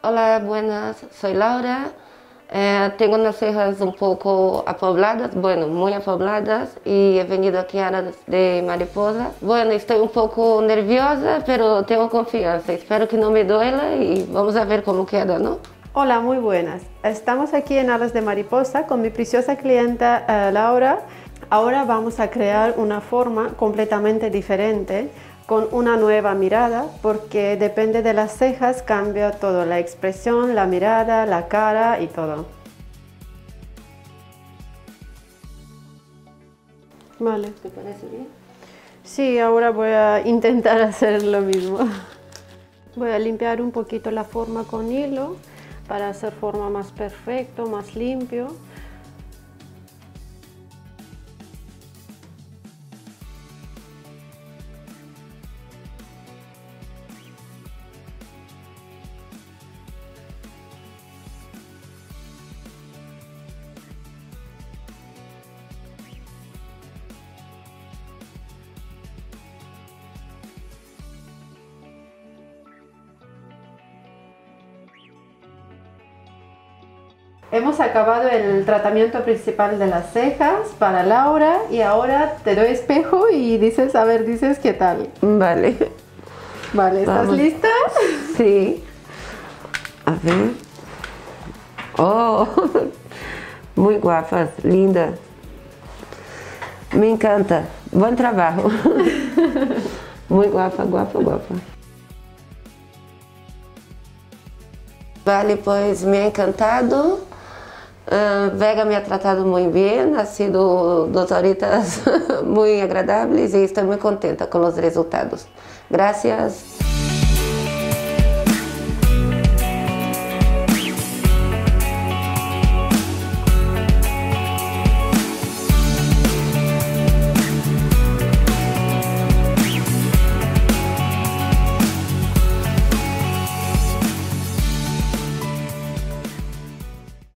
Hola, buenas, soy Laura. Tengo unas cejas un poco apobladas, bueno, muy apobladas, y he venido aquí a Aras de Mariposa. Bueno, estoy un poco nerviosa, pero tengo confianza. Espero que no me duela y vamos a ver cómo queda, ¿no? Hola, muy buenas. Estamos aquí en Aras de Mariposa con mi preciosa clienta Laura. Ahora vamos a crear una forma completamente diferente, con una nueva mirada, porque depende de las cejas cambia todo, la expresión, la mirada, la cara y todo. Vale. ¿Te parece bien? Sí, ahora voy a intentar hacer lo mismo. Voy a limpiar un poquito la forma con hilo para hacer forma más perfecto, más limpio. Hemos acabado el tratamiento principal de las cejas para Laura y ahora te doy espejo y dices, a ver, dices qué tal. Vale. Vale, ¿estás Vamos. lista? Sí. A ver. Oh, muy guapas, linda. Me encanta. Buen trabajo. Muy guapa, guapa, guapa. Vale, pues me ha encantado. Vega me ha tratado muy bien, ha sido 2 horitas muy agradables y estoy muy contenta con los resultados. Gracias.